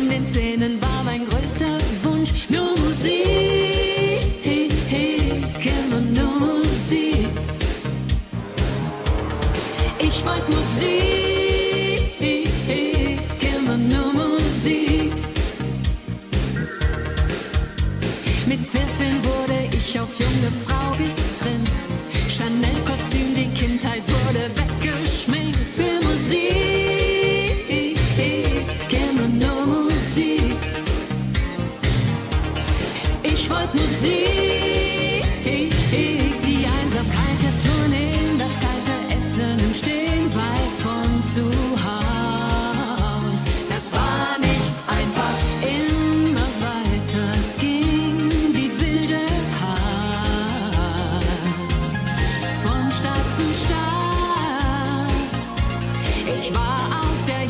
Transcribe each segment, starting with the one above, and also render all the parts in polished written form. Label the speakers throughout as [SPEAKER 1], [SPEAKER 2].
[SPEAKER 1] in den Zähnen war mein größter Wunsch. Nur Musik, immer nur Musik. Ich wollte Musik, immer nur Musik. Mit 14 wurde ich auf junge Frau getrimmt. Chanel-Kostüm, die Kindheit wurde weggeschminkt. Für Musik, immer nur Musik. Ich wollte Musik, die Einsamkeit der Tourneen, das kalte Essen im Stehen weit von zu Haus. Das war nicht einfach, immer weiter ging die wilde Harz. Von Stadt zu Stadt, ich war auf der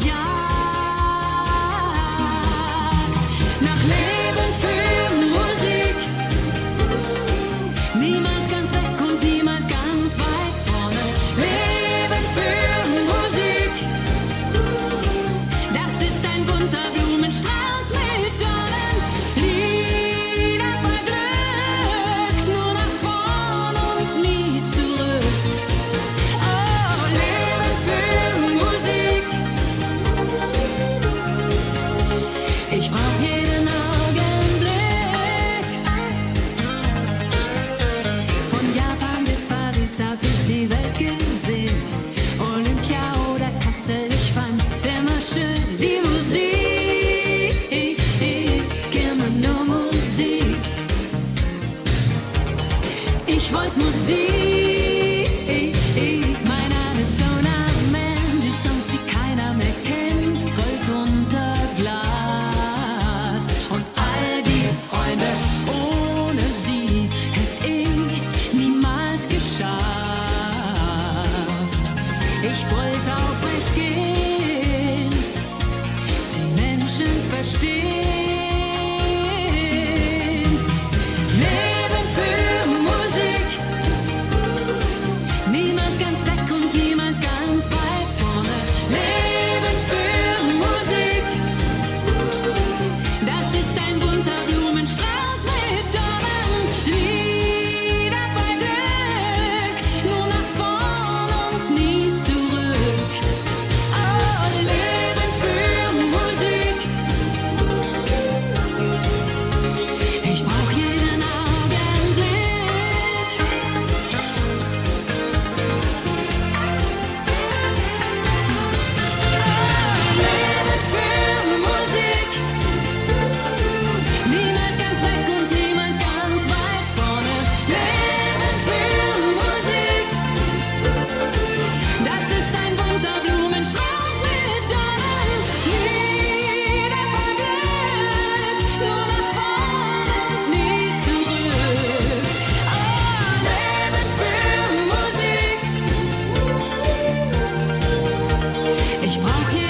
[SPEAKER 1] Jagd nach Leben für Musik. Niemals ganz weg und niemals ganz weit vorne. Leben für Musik. Das ist ein bunter Blumenstrauß mit Dornen. Lieder voll Glück, nur nach vorn und nie zurück. Oh, Leben für Musik. Ich brauch jeden Augenblick. Von Japan bis Paris hab ich die Welt gesehen. Olympia oder Kassel, ich fand's immer schön. Die Musik, immer nur Musik. Ich wollt Musik. Mein Name ist Sona Man, die Songs, die keiner mehr kennt. Gold unter Glas und all die Freunde. Ohne sie hätt ich's niemals geschafft. Ich wollte aufrecht gehen, die Menschen verstehen. Leben für Musik. Niemals ganz weg und niemals ganz weit vorne. Leben für Musik. Das ist ein bunter Blumenstrauß mit Dornen. Lieder voll Glück, nur nach vorn und nie zurück. Oh, Leben für Musik. Ich brauch jeden Augenblick. Leben für Musik. Niemals ganz weg und niemals ganz weit vorne. Leben für Musik. Das ist ein bunter Blumenstrauß mit Dornen. Lieder voll Glück, nur nach vorn und nie zurück. Oh, Leben für Musik. Ich brauch